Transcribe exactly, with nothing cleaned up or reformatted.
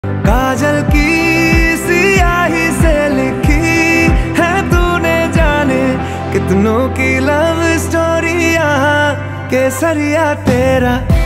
काजल की सियाही से लिखी है तूने, जाने कितनों की लव स्टोरी यहाँ केसरिया तेरा।